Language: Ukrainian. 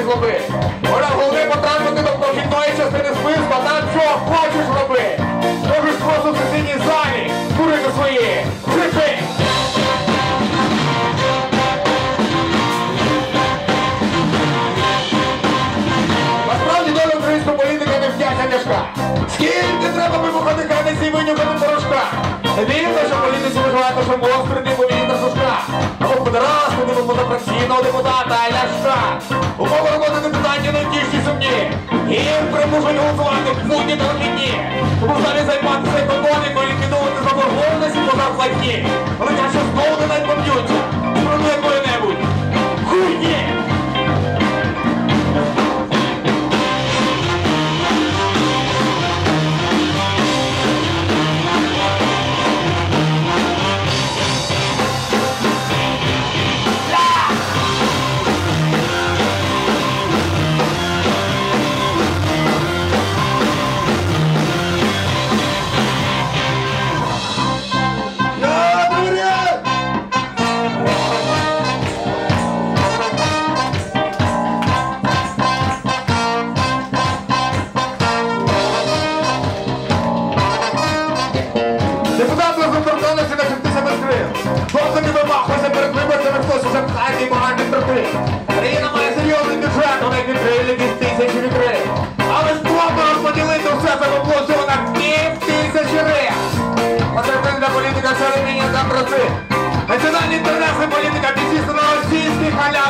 злоби. Оля, головне потрапити до прохідної частини списку, а там що хочеш роби. Можеш просто в сесійній залі курити свої жити. Насправді доля українського політика не втяча Ляшка. Скільки треба вибухати кадець і винюхати порошка. Не вірно, що політиці виживають, що монстри типу міністра Сушка. Або педерасти, типу позапраційного депутата Ляшка. Умови роботи депутатів не втішні сумні. Їм примушують голосувати путні та вихідні. Тому взагалі займатися економікою і ліквідувати заборгованості по зарплатні. Але що знову не навіть поб'ються. Спрону якої-небудь. Хуйні! Депутати розумторкалися на чертися без крил. Просто не вимахуйся перед виборцями, хтось уже пхає і багато терпить. Країна має серйозний бюджет, у них відкрили 2000 відкрив. Але спробуй розподілити все це бабло всього на 5000 гривень. Потрібна політика це алюмінія та брази. Національні інтереси політика підсісти на російських халявних